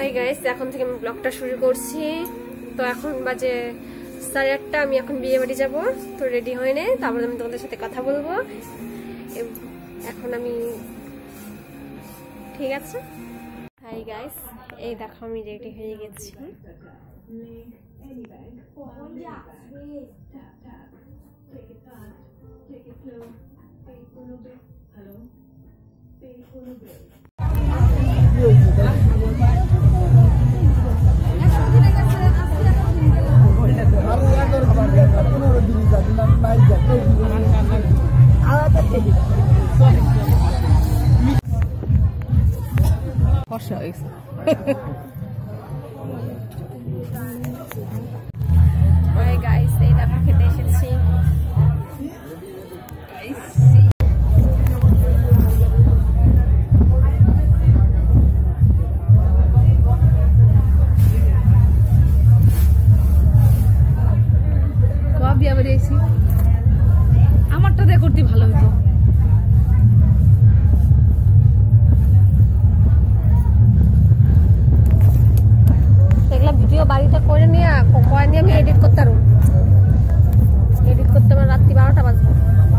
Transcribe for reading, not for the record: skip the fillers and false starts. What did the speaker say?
Hi guys, এখন থেকে আমি ব্লগটা শুরু করছি। তো এখন বাজে 8:30। আমি এখন বিয়ে বাড়ি যাবো, তো রেডি হয়ে নে, তারপর আমি তোমাদের সাথে কথা বলবো। এখন আমি ঠিক আছে। হাই গাইস, এই দেখো আমি রেডি হয়ে গেছি। হাই গাইস, এই দেখো খেতে এসেছি। আমারটা দিয়ে করতে ভালো হতো। এগুলা ভিডিও বাড়িতে করে নিয়ে আমি এডিট করতে পারবো। এডিট করতে আমার রাত্রি 12টা বাজবে।